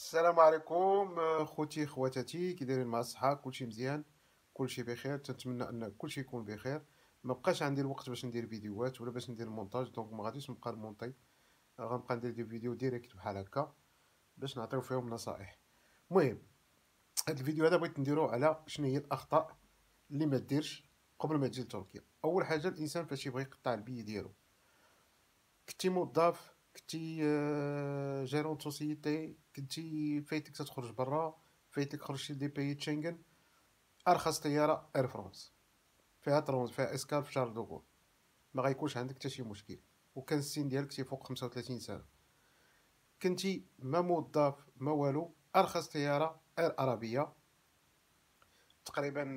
السلام عليكم خوتي خواتاتي، كي دايرين مع الصحة؟ كلشي مزيان، كلشي بخير. تنتمنى ان كلشي يكون بخير. ما بقاش عندي الوقت باش ندير فيديوهات ولا باش ندير مونتاج، دونك ما غاديش نبقى نمونطي. غنبقى ندير دي فيديو ديريكت بحال هكا باش نعطيو فيهم نصائح. المهم، هاد الفيديو هذا بغيت نديرو على شنو هي الاخطاء اللي ما ديرش قبل ما تجي لتركيا. اول حاجه، الانسان فاش يبغي يقطع البي ديالو، كنتي موظف، كنتي جيرون سوسيتي، كنتي فايتك تخرج برا، فايتك خرجتي لدي بيي تشنغن، ارخص طياره اير فرانس، فيها اسكال في شارل دوغول، ما غيكونش عندك حتى شي مشكل. وكان السن ديالك تيفوق 35 سنه، كنتي ما موظف ما والو، ارخص طياره اير عربيه، تقريبا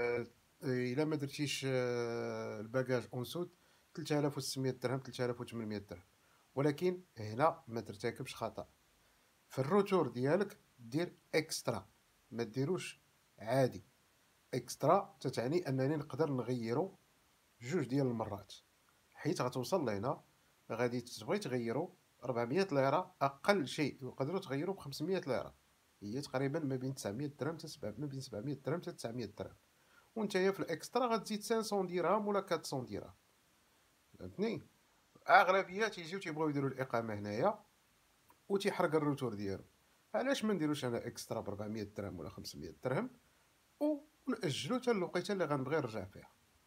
الا ما درتيش الباجاج اون سود 3600 درهم 3800 درهم. ولكن هنا ما ترتكبش خطأ. في الروتور ديالك دير اكسترا، ما ديروش عادي. اكسترا تتعني انني نقدر نغيرو جوج ديال المرات، حيت غتوصل لهنا غادي تبغي تغيرو 400 ليره اقل شيء، يقدروا تغيرو ب 500 ليره، هي تقريبا ما بين 900 درهم ما بين 700 درهم حتى 900 درهم. وانتيا في الاكسترا غتزيد 500 درهم ولا 400 درهم، فهمتني؟ اغلبيه تيجيو تيبغيو يديروا الاقامه هنايا وتيحرق الروتور ديالو. علاش ما نديروش انا اكسترا ب 400 درهم ولا 500 درهم ونأجلو حتى الوقيته اللي غنبغي نرجع فيها؟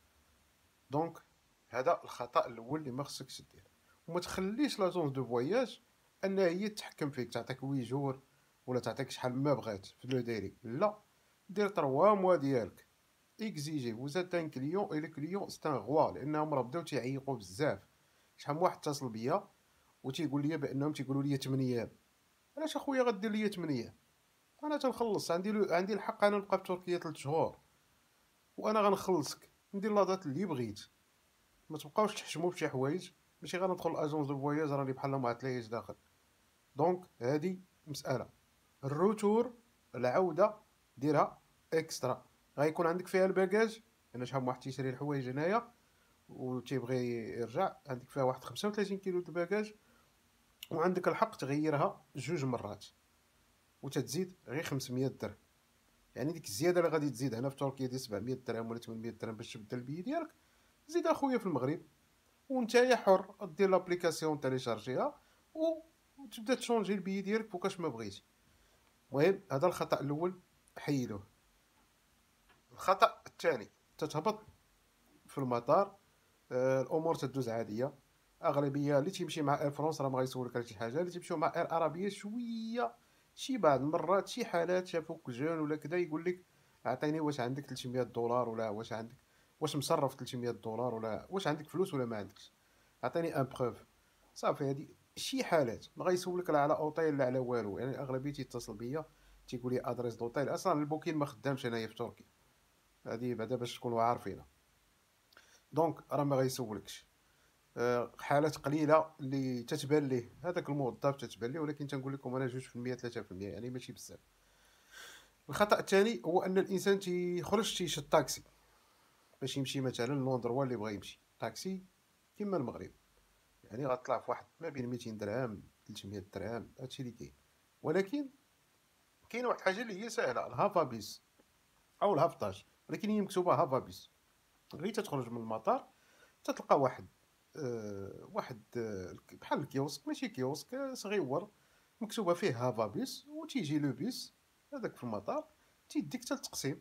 دونك هذا الخطأ الاول اللي ما خصكش دير. وما تخليش لاجونس دو فواياج انها هي تتحكم فيك، تعطيك 8 جور ولا تعطيك شحال ما بغات في لو ديري. لا، دير 3 موا ديالك، اكزيجي وزاد ان كليون اي لو كليون سي ان غوا، لانهم راه بداو تيعيقوا بزاف. شحال من واحد اتصل بيا وتيقول لي بانهم تيقولوا لي 8 ايام. علاش اخويا غدير لي 8 ايام؟ انا تنخلص، عندي الحق انا نبقى في تركيا 3 شهور، وانا غنخلصك ندير لا دات اللي بغيت. ما تبقاوش تحشموا بشي حوايج، ماشي غندخل اجونس دو فواياج راني بحال ما عطليش داخل. دونك هادي مساله. الروتور، العوده، ديرها اكسترا. غيكون عندك فيها الباجاج، انا شحال من واحد تيشري الحوايج هنايا وتيبغي يرجع، عندك فيها واحد 35 كيلو د الباجاج، وعندك الحق تغيرها جوج مرات وتتزيد غير 500 درهم. يعني ديك الزياده اللي غادي تزيد هنا في تركيا ديال 700 درهم ولا 800 درهم باش تبدل البي ديالك، زيد اخويا في المغرب، وانت حر دير لابليكاسيون تيليشارجيها وتبدا تشونجي البي ديالك فوقاش ما بغيتي. المهم، هذا الخطا الاول حيدوه. الخطا الثاني، تتهبط في المطار، الامور تدوز عاديه. اغلبيه اللي تيمشي مع اير فرونس راه ما غيسولك على شي حاجه، اللي تيمشيو مع اير عربيه شويه شي بعض المرات شي حالات شافوك جون ولا كذا يقول لك اعطيني واش عندك 300 دولار، ولا واش عندك، واش مصرف 300 دولار، ولا واش عندك فلوس ولا ما عندكش، اعطيني ان بروف. صافي، هادي شي حالات ما غيسولك لا على اوطيل لا على والو. يعني اغلبيه تيتصل بيا تيقول لي ادريس دوطيل، اصلا البوكين ما خدامش هنايا في تركيا، هادي بعدا باش تكونوا عارفين. دونك راه ما غيسولكش. حالات قليله اللي تتبان ليه هذاك الموظف تتبان ليه، ولكن تنقول لكم انا 2% 3%، يعني ماشي بزاف. الخطا الثاني هو ان الانسان تيخرج تيشد طاكسي باش يمشي مثلا لوندروا اللي بغا يمشي. طاكسي كيما المغرب، يعني غطلع في واحد ما بين 200 درهم 300 درهم، هادشي اللي كاين. ولكن كاين واحد الحاجه اللي هي سهله، الهافا بيس او الهافطاج، ولكن هي مكتوبه هافا بيس. غير تتخرج من المطار تتلقى واحد بحال الكيوسك، ماشي كيوسك، صغيور، مكتوبه فيه هافا بيس، وتيجي لو بيس هذاك في المطار تيديك حتى التقسيم،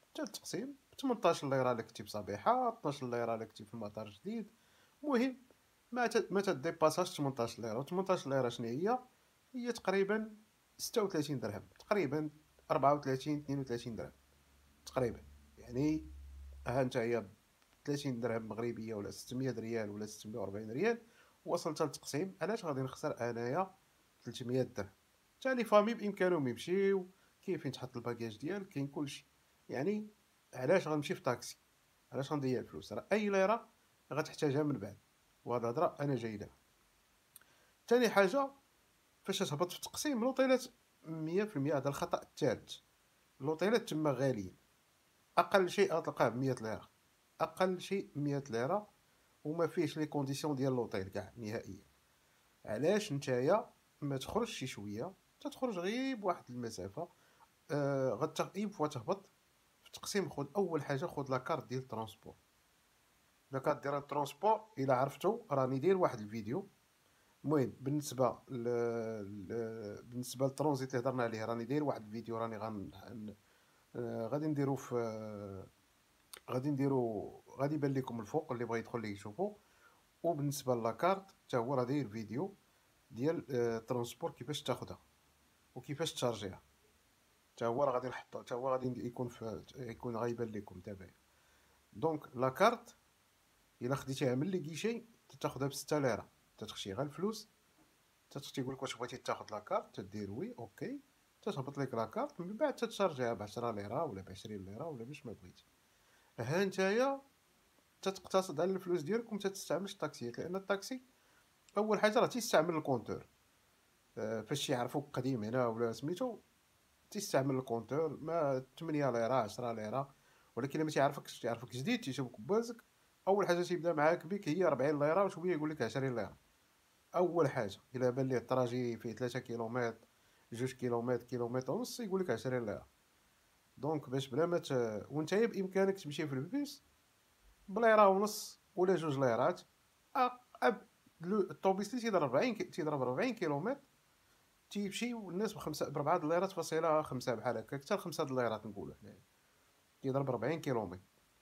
ب 18 ليره الا كنتي بصبيحه، 12 ليره الا كنتي في المطار جديد. المهم، ما تديباساش 18 ليره. و 18 ليره شنو هي؟ هي تقريبا 36 درهم، تقريبا 34 32 درهم تقريبا. يعني ها انت هي 30 درهم مغربيه ولا 600 ريال ولا 640 ريال، وصلت للتقسيم، علاش غادي نخسر انايا 300 درهم؟ حتى لي فامي بامكانهم يمشيو، كاين فين تحط الباكاج ديالك، كاين كلشي. يعني علاش غنمشي في طاكسي؟ علاش غنضيع الفلوس؟ راه اي ليره غتحتاجها من بعد، وهاد الهضره انا جاي لها. ثاني حاجه، فاش تهبط في التقسيم لوطيلات 100%، هذا الخطا الثالث، اللوطيلات تما غاليين. اقل شيء غتلقاه ب 100 ليره، اقل شيء 100 ليره، وما فيهش لي كونديسيون ديال لوطيل كاع نهائيا. علاش نتايا ما تخرجش شي شويه تتخرج غير بواحد المسافه. اي فوا تهبط في التقسيم، خذ اول حاجه خذ لاكارت ديال الترونسبور. لاكارت ديال الترونسبور الا عرفتو راني داير واحد الفيديو. المهم بالنسبه للترونزيت اللي هضرنا عليه راني داير واحد الفيديو، راني غادي نديرو في غادي يبان لكم الفوق اللي بغى يدخل ليه يشوفو. وبالنسبه لاكارت حتى هو راه داير فيديو ديال الترونسبور كيفاش تاخدها وكيفاش تشارجيها، حتى هو راه غادي نحطو، حتى هو غادي يكون غايبان لكم دابا. دونك لاكارت الا خديتيها من لي كيشي تاخدها ب6 ليره، تتخشي غير الفلوس، تيقول لك واش بغيتي تاخد لاكارت، تدير وي اوكي، تهبط لك لاكارت، من بعد تتشارجيها ب10 ليره ولا ب20 ليره ولا باش ما بغيتي. ها نتايا تتقتصد على الفلوس ديالك وما تستعملش الطاكسيات، لان الطاكسي اول حاجه راه تيستعمل الكونتور. فاش يعرفوك قديم هنا ولا سميتو تيستعمل الكونتور، ما 8 ليره 10 ليره. ولكن ما تعرفك جديد تيشوفك بوازك، اول حاجه تيبدا معاك بك هي 40 ليره وشويه، يقول لك 20 ليره اول حاجه. الا بان ليه الطراجي فيه 3 كيلومتر 2 كيلومتر كيلومتر ونص يقول لك 20 ليره. دونك باش بلا ما وانتيا بامكانك تمشي في البيس بليره ونص ولا 2 ليرات. الطوبيس اللي تيضرب 40 كيلومتر تيمشي والناس ب 4 ليرات فاصله 5 بحال هكا، حتى 5 ليرات نقولوا حنايا، كيضرب 40 كيلومتر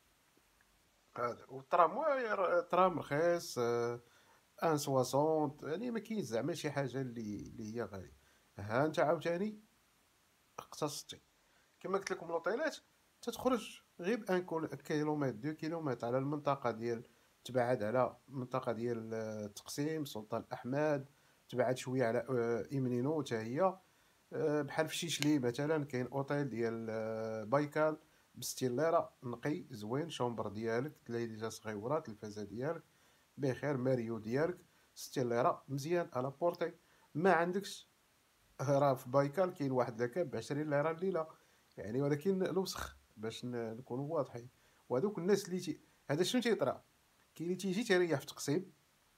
هذا. والترام الترام رخيص، ان 60 يعني ما كاين زعما شي حاجه اللي هي غاليه. ها انت عاوتاني اقتصدتي كما قلت لكم لوطيلات تتخرج غير بان كيلومتر 2 كيلومتر على المنطقه ديال، تبعد على المنطقه ديال التقسيم سلطان احمد، تبعد شويه على ايمنينو حتى هي. بحال في شيشلي مثلا كاين اوتيل ديال بايكال ب60 ليره نقي زوين، شومبر ديالك، تلايجه صغيوره، تلفازه ديالك بخير، ماريو ديالك 60 ليره مزيان على بورتي. ما عندكش راه في بايكال كاين واحد لاكاب ب20 ليره الليله يعني، ولكن الوسخ باش نكونوا واضحين. وهذوك الناس اللي هذا شنو تيطرا، كاين اللي تيجي تيريح في تقسيم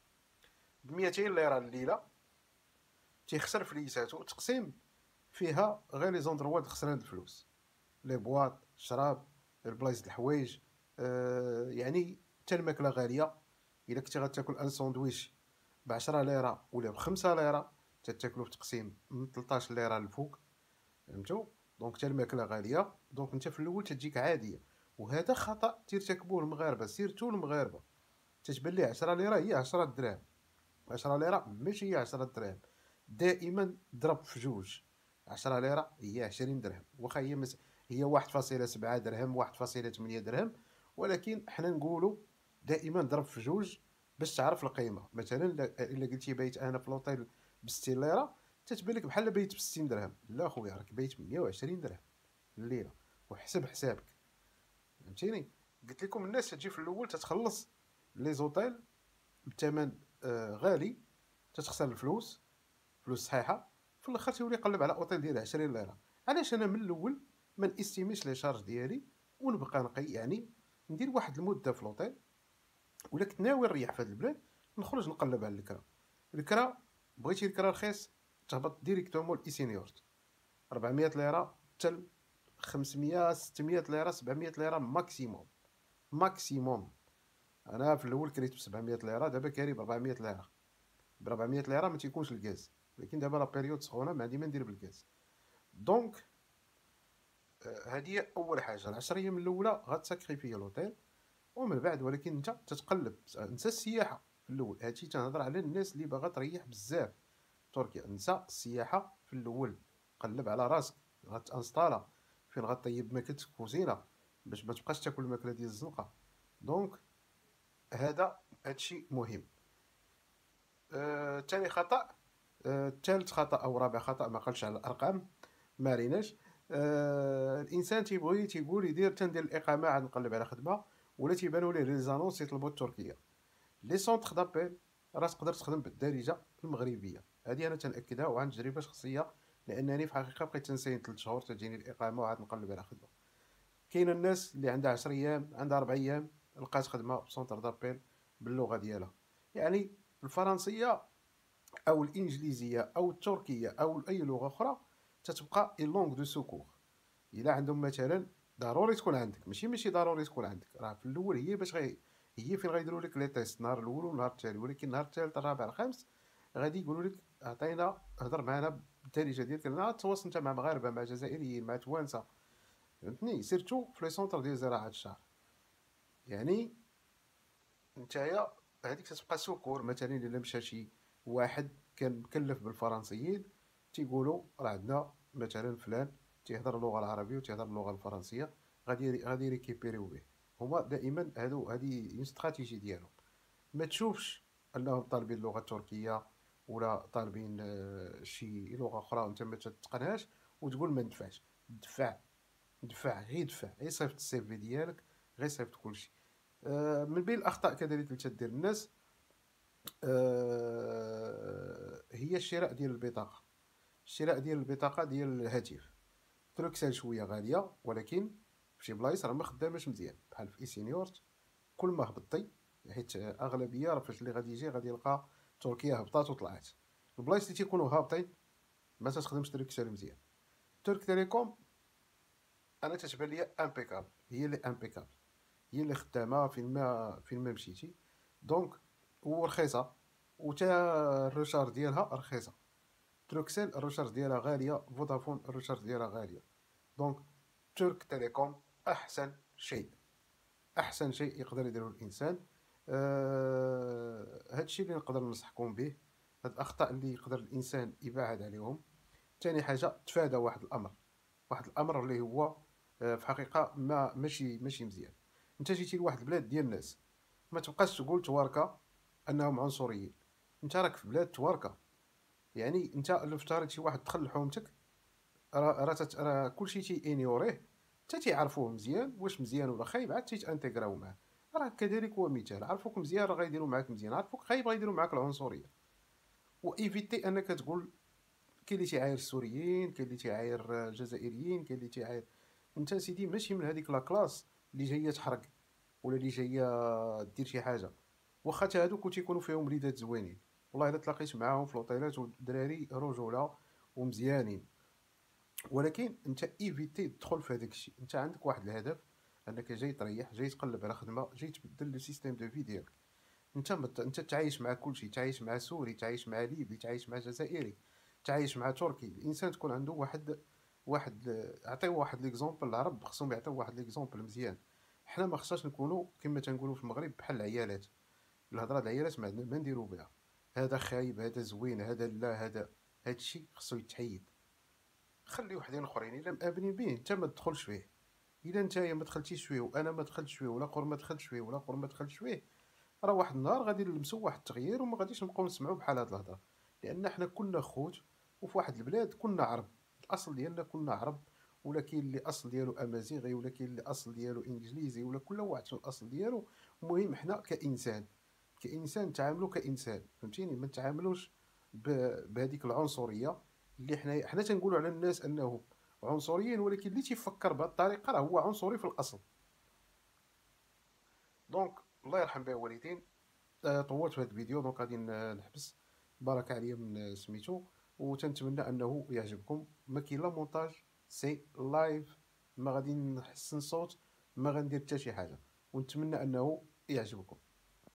ب 200 ليره الليله، تيخسر فليساتو. تقسيم فيها غير لي زوندروا د خسران الفلوس، لي بواط الشراب، البلايص د الحوايج، يعني حتى الماكله غاليه. الا كنتي غتاكل ان ساندويتش ب10 ليره ولا ب5 ليره تتاكلو في تقسيم من 13 ليره الفوق، فهمتوا؟ دونك حتى الماكله غاليه، دونك انت في الاول تجيك عاديه. وهذا خطا تيرتكبوه المغاربه، سيرتو المغاربه، تتبان ليه 10 ليره هي 10 دراهم. 10 ليره ماشي هي 10 دراهم، دائما ضرب في جوج. 10 ليره هي 20 درهم، واخا هي 1.7 درهم 1.8 درهم، ولكن حنا نقولوا دائما ضرب في جوج باش تعرف القيمه. مثلا الا قلتي بيت انا في لوطيل ب 60 ليره تتبان لك بحال بيت ب 60 درهم. لا خويا راك بيت ب 120 درهم الليله، وحسب حسابك، فهمتيني؟ قلت لكم الناس تجي في الاول تتخلص لي زوطيل بثمن غالي، تتخسر الفلوس، فلوس صحيحه، في الاخر تيولي يقلب على اوتيل ديال 20 ليره. علاش انا من الاول ما نستيميش لي شارج ديالي ونبقى نقي، يعني ندير واحد المده في لوطيل، ولا كنت ناوي نريح في هاد البلاد نخرج نقلب على الكرا. الكرا بغيتي الكرا رخيص تهبط ديريكتومون الاي سينيورت 400 ليره حتى 500 600 ليره 700 ليره ماكسيموم ماكسيموم. انا في الاول كريت ب 700 ليره، دابا كاري ب 400 ليره. ب 400 ليره ما تيكونش الغاز، ولكن دابا لا بيريود سخونه ما عندي ما ندير بالغاز. دونك هذه هي اول حاجه. العشر ايام الاولى غتساكريفي لوطيل ومن بعد، ولكن انت تتقلب. نسى السياحه في الاول، هادشي تنهضر على الناس اللي باغا تريح بزاف تركيا. نسى السياحه في الاول، قلب على راسك غتانستالا فين غطيب ماكلتك في الكوزينه باش ما تبقاش تاكل الماكله ديال الزنقه. دونك هادشي مهم. ثاني خطا، ثالث خطا او رابع خطا، ما قالش على الارقام ما ريناش. الانسان تيبغي تيقول يدير تندير الاقامه عاد نقلب على خدمه، ولا تيبانوا ليه لي زانونس يطلبوا التركيه. لي سونتر دابيل راه تقدر تخدم بالدارجه المغربيه، هذه انا تناكدها وعن تجربه شخصيه، لانني في الحقيقه بقيت تنسين 3 شهور تجيني الاقامه وعاد نقلب على خدمه. كاين الناس اللي عندها 10 ايام عندها 4 ايام لقات خدمه في سونتر دابيل باللغه ديالها. يعني الفرنسيه او الانجليزيه او التركيه او اي لغه اخرى تتبقى اي لونغ دو سوكور. الا عندهم مثلا ضروري تكون عندك، ماشي ضروري تكون عندك، راه في الاول هي باش هي فين غيديروا لك لي تيست النهار الاول والنهار الثاني، ولكن النهار الثالث الرابع الخامس غادي يقولوا لك عطينا هضر معنا بالدارجه ديالك، لان تواصل انت مع مغاربه مع جزائريين مع توانسه، فهمتني، سيرتو في لي سونتر ديال زراعه الشعر. يعني نتايا هذيك تتبقى سكور. مثلا الا مشى شي واحد كان مكلف بالفرنسيين تيقولوا راه عندنا مثلا فلان تيهضر اللغه العربيه وتيهضر اللغه الفرنسيه، غادي ريكيبيريو به. هما دائما هذه اون استراتيجي ديالهم. ما تشوفش انهم طالبين اللغه التركيه ولا طالبين شي لغه اخرى وانت ما تتقنهاش وتقول ما ندفعش. دفع، دفع، غير دفع، غير صيفط السي في ديالك، غير صيفط كلشي. من بين الاخطاء كذلك اللي تدير الناس هي الشراء ديال البطاقه. الشراء ديال البطاقه ديال الهاتف. تروكسال شويه غاليه، ولكن في شي بلايص راه ما خداماش مزيان، بحال في اي سينيورت. كل ما هبطتي، حيت اغلبيه راه فاش اللي غادي يجي غادي يلقى تركيا هبطات وطلعت. البلايص اللي تيكونوا هابطين ما تخدمش تروكسال مزيان. ترك تيليكوم انا تتبان ليا امبيكابل، هي اللي امبيكابل، هي اللي خدامه فين ما مشيتي. دونك ورخيصه، وتا الريشارج ديالها رخيصه. تروكسيل الريشارج ديالها غاليه، فودافون الريشارج ديالها غاليه. دونك ترك تيليكوم احسن شيء، احسن شيء يقدر يديره الانسان. هادشي اللي نقدر ننصحكم به. هاد الاخطاء اللي يقدر الانسان يبعد عليهم. ثاني حاجه تفادى واحد الامر اللي هو في حقيقه ماشي مزيان. انت جيتي لواحد البلاد ديال الناس، ما تبقاش تقول تواركا انهم عنصريين. انت راك في بلاد تواركا، يعني انت لو افترض شي واحد دخل لحومتك، راه كلشي تيانيوريه، حتى تيعرفوه مزيان، واش مزيان ولا خايب عاد تيتانتيغراو معاه. راه كذلك هو مثال، عرفوك مزيان راه غيديروا معاك مزيان، عرفوك خايب غيديروا معاك العنصريه. وايفيتي انك تقول كاين اللي تيعاير السوريين، كاين اللي تيعاير الجزائريين، كاين اللي تيعاير. انت سيدي ماشي من هذيك لا كلاس اللي جايه تحرق ولا اللي جايه دير شي حاجه. واخا تا هادوك تيكونوا فيهم وليدات زوينين، والله الا تلاقيت معاهم في لوطيلات والدراري رجوله ومزيانين، ولكن انت ايفيتي تدخل في هذاك الشيء. انت عندك واحد الهدف، انك جاي تريح، جاي تقلب على خدمه، جاي تبدل لو سيستيم دو في ديالك. انت تعايش مع كلشي، تعايش مع سوري، تعايش مع ليبي، تعايش مع جزائري، تعايش مع تركي. الانسان تكون عنده واحد عطيو واحد ليكزومبل. العرب خصهم يعطيو واحد ليكزومبل مزيان. حنا ما خصناش نكونوا كما تنقولوا في المغرب بحال العيالات. الهضره العيالات ما نديرو بها. هذا خايب، هذا زوين، هذا لا، هادشي خصو يتحيد. خلي وحدين اخرين الا مامنين به انت ما تدخلش فيه. الا نتايا ما دخلتيش فيه وانا ما دخلتش فيه ولا قر ما دخلتش فيه ولا قر ما دخلتش فيه، راه واحد النهار غادي نلمسوا واحد التغيير وما غاديش نبقاو نسمعوا بحال هاد الهضره. لان حنا كنا خوت، وفي واحد البلاد كنا عرب. الاصل ديالنا كنا عرب، ولا كاين اللي اصل ديالو امازيغي، ولا كاين اللي اصل ديالو انجليزي، ولا كل واحد شنو الاصل ديالو. المهم حنا كانسان تعاملوا كانسان، فهمتيني، ما نتعاملوش بهذيك العنصريه اللي حنا تنقولوا على الناس انهم عنصريين، ولكن اللي تيفكر بهذه الطريقه راه هو عنصري في الاصل. دونك الله يرحم بها الوالدين. طولت في هذا الفيديو، دونك غادي نحبس. بارك عليا من سميتو، وتنتمنى انه يعجبكم. ما كاين لا مونتاج، سي لايف، ما غادي نحسن صوت، ما غندير حتى شي حاجه، ونتمنى انه يعجبكم.